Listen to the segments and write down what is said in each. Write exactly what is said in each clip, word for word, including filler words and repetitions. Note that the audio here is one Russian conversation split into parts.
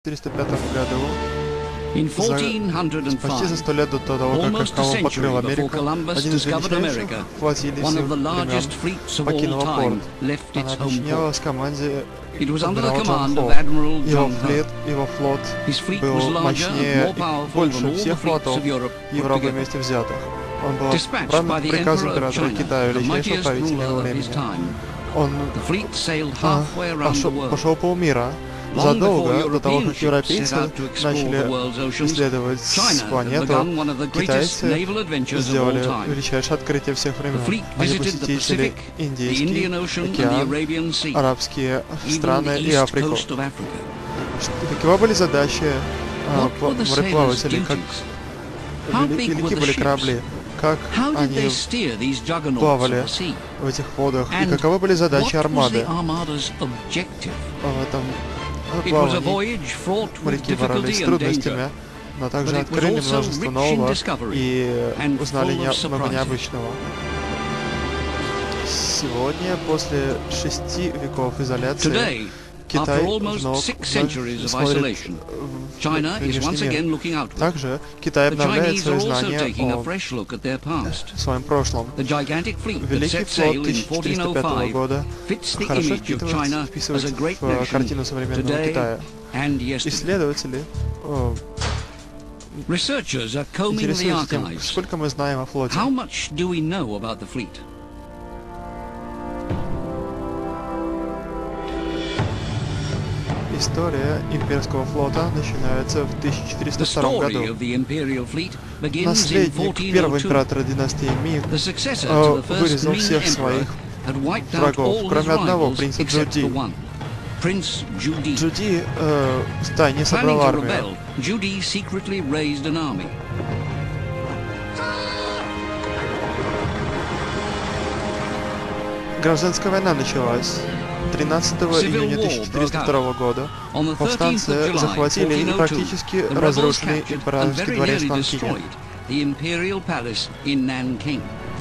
В четыреста пятом году, In за, fourteen почти за oh сто лет до того, как Колумб покрыл Америку, один из величайших флотилий всех времен покинул порт. Она подчинялась команде адмирала Джон Хо. Его флот, его флот был мощнее и больше всех флотов Европы вместе взятых. Он был отправлен по приказу императора Китая, величайшего правителя его времени. Он а, пошел, пошел полмира. Задолго до того, как европейцы начали исследовать планету, китайцы сделали величайшее открытие всех времен. Они посетили Индийский океан, арабские страны и Африку. Какова были задачи а, мореплавателей? Как вели, велики были корабли? Как они плавали в этих водах? И каковы были задачи армады? В этом плавании моряки боролись с трудностями, но также открыли множество нового и узнали не, много необычного. Сегодня, после шести веков изоляции, Китай вновь смотрит в внешний мир. Также Китай обновляет свои знания о своем прошлом. Великий флот тысяча четыреста пятого года хорошо вписывается в картину современного Китая. Исследователи о, интересуются тем, сколько мы знаем о флоте. История имперского флота начинается в тысяча четыреста втором году. Наследник первого императора династии Мин э, вырезал всех своих врагов, кроме одного, принца Джуди. Джуди э, втайне собрал армию. Гражданская война началась. тринадцатого июня тысяча четыреста второго года повстанцы захватили и практически разрушили императорский дворец в Нанкине.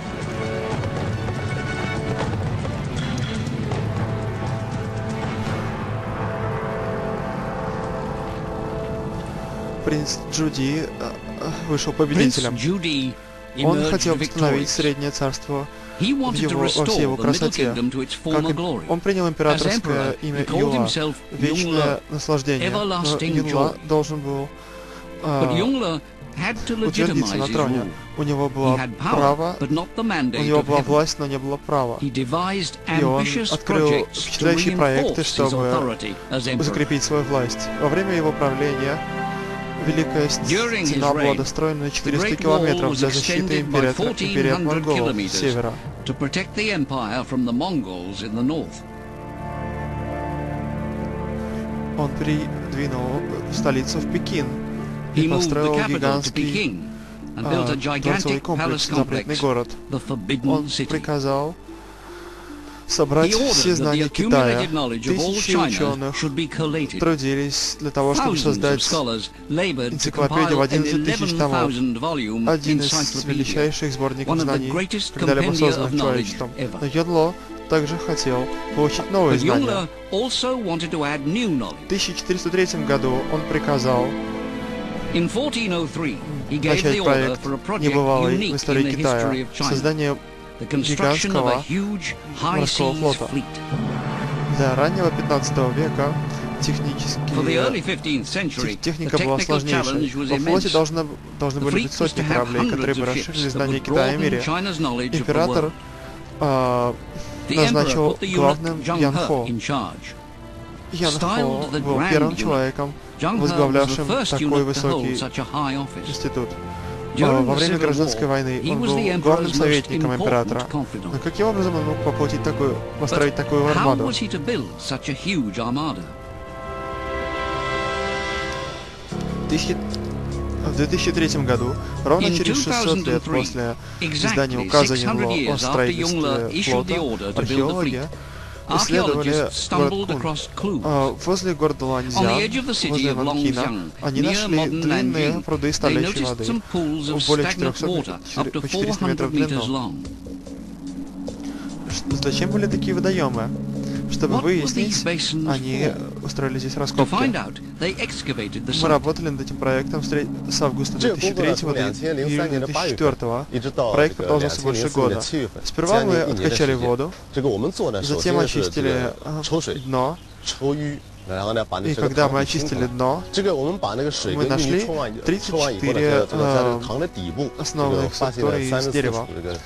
Принц Джуди вышел победителем. Он хотел восстановить Среднее царство в его, во всей его красоте. Как он принял императорское имя Юла, вечное наслаждение, но Юла должен был э, утвердиться на троне. У него было право, у него была власть, но не было права. И он открыл впечатляющие проекты, чтобы закрепить свою власть. Во время его правления Великая стена была достроена на четыреста километров для защиты империи от, империи от монголов с севера. Он передвинул столицу в Пекин и построил гигантский а, дворцовый комплекс, запретный город. Он приказал собрать все знания Китая. Тысячи ученых трудились для того, чтобы создать энциклопедию в одиннадцать тысяч томов. Один из величайших сборников знаний, когда-либо созданных человечеством. Но Юнло также хотел получить новые знания. В тысяча четыреста третьем году он приказал начать проект, небывалый в истории Китая, создание гигантского морского флота. Для раннего пятнадцатого века технически техника была сложнейшей. Во флоте должны, должны были быть сотни кораблей, которые бы расширили знания Китая и мире. Император э, назначил главным Ян Хо. Ян Хо был первым человеком, возглавлявшим такой высокий институт. Во время гражданской войны он был главным советником императора. Но каким образом он мог воплотить такую, построить такую армаду? В две тысячи третьем году, ровно через шестьсот лет после издания указа Юнло о строительстве флота, археологи исследовали город Кун. А, возле города Ланьцзян, возле Нанкина, они нашли длинные пруды столящей воды, более четырёхсот, по четыреста метров в длину. Зачем были такие водоемы? Чтобы выяснить, они устроили здесь раскопки. Мы работали над этим проектом с августа две тысячи третьего до июня две тысячи четвёртого. Проект продолжился больше года. Сперва мы откачали воду, затем очистили дно. И когда мы очистили дно, мы нашли тридцать четыре э, основных структуры из дерева.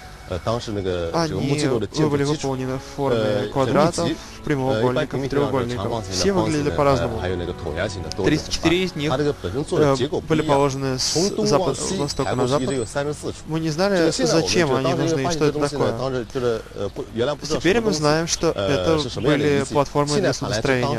Они были выполнены в форме квадратов, прямоугольников и треугольников. Все выглядели по-разному. тридцать четыре из них э, были положены с запада, востока на запад. Мы не знали, зачем они нужны и что это такое. Теперь мы знаем, что это были платформы для судостроения.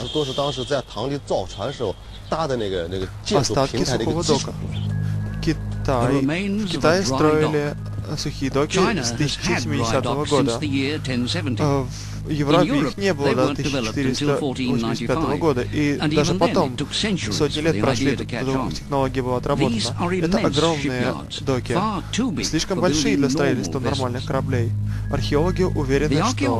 Остатки сухого дока. Китай. В Китае строили сухие доки с тысяча семидесятого года. В Европе их не было до тысяча четыреста восемьдесят пятого года, и даже потом сотни лет прошли, до технология была отработана. Это огромные доки, слишком большие для строительства нормальных кораблей. Археологи уверены, что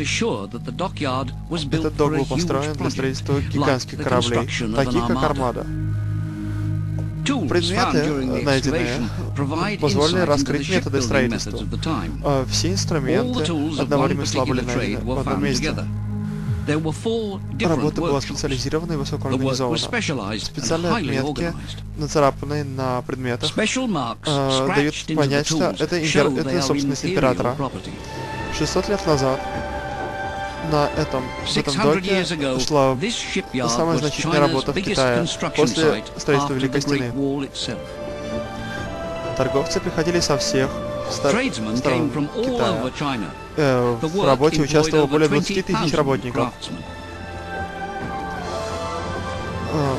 этот док был построен для строительства гигантских кораблей, таких как Армада. Предметы, найденные, позволили раскрыть методы строительства. Все инструменты одновременно были найдены в одном месте. Работа была специализирована и высокоорганизована. Специальные отметки, нацарапанные на предметах, дают понять, что это, импер... это собственность императора. шестьсот лет назад на этом, в этом доке шла самая значительная работа в Китае после строительства Великой Стены. Торговцы приходили со всех сторон Китая. Э, в работе участвовало более двадцати тысяч работников. Э,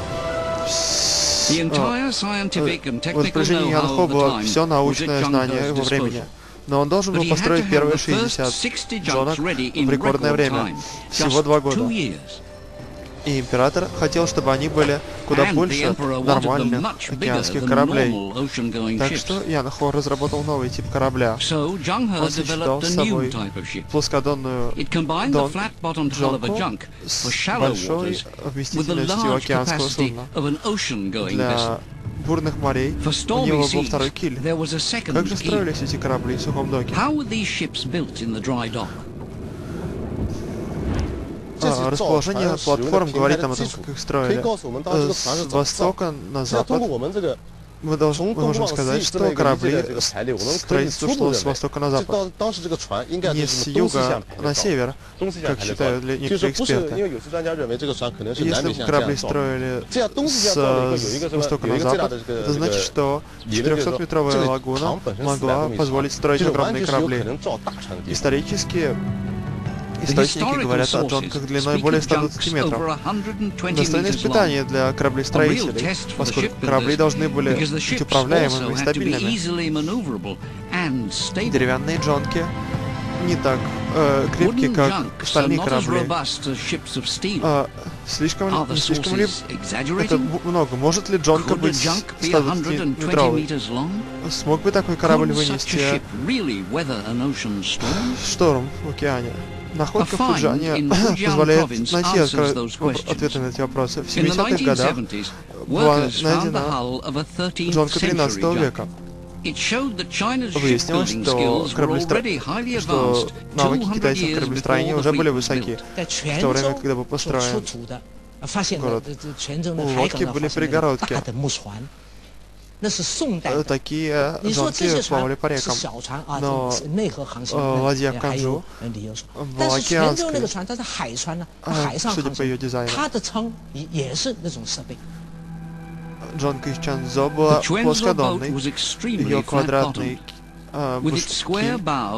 в распоряжении Ян Хо было все научное знание его времени. Но он должен был построить первые шестьдесят джонок в рекордное время, всего два года. И император хотел, чтобы они были куда больше нормальных океанских кораблей. Так что Ян Хо разработал новый тип корабля. Он сочетал с собой плоскодонную дон джонку с большой вместительностью океанского судна. Для бурных морей у него был второй киль. Как же строились эти корабли в сухом доке? А, расположение платформ говорит нам о том, как их строили. С востока на запад мы, должны, мы можем сказать, что корабли, строительство шло с востока на запад, не с юга на север, как считают некоторые эксперты. Если бы корабли строили с, с востока на запад, это значит, что четырехсотметровая лагуна могла позволить строить огромные корабли. Исторически источники говорят о джонках длиной более ста двадцати метров. Достойное испытание для кораблестроителей, поскольку корабли должны были быть управляемыми и стабильными. Деревянные джонки не так э, крепкие, как стальные корабли. Э, слишком, не слишком ли это много? Может ли джонка быть ста двадцатиметровой? Смог бы такой корабль вынести шторм в океане? Находка в Фуджане позволяет найти ответы на эти вопросы. В семидесятых годах была найдена джонка тринадцатого века. Выяснилось, что, кораблестро... что навыки китайцев кораблестроения уже были высоки в то время, когда был построен город. У лодки были перегородки. Такие джонки плавали по рекам, но ладья Канжу была океанской, судя по ее дизайну. Джонка из Чанчжоу была плоскодонной, ее квадратный киль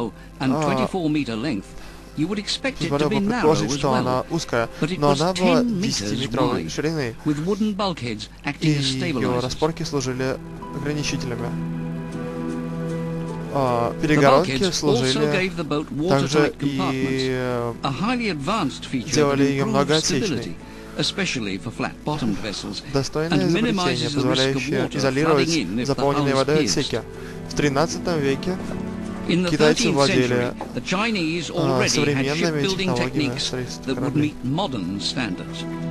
позволил бы предположить, что она узкая, но она была десятиметровой ширины, и ее распорки служили ограничителями. А, перегородки служили также и делали ее многоотсечной. Достойное изобретение, позволяющее изолировать заполненные водой отсеки. В тринадцатом веке Китайцы владели а, современными технологиями строительства кораблей.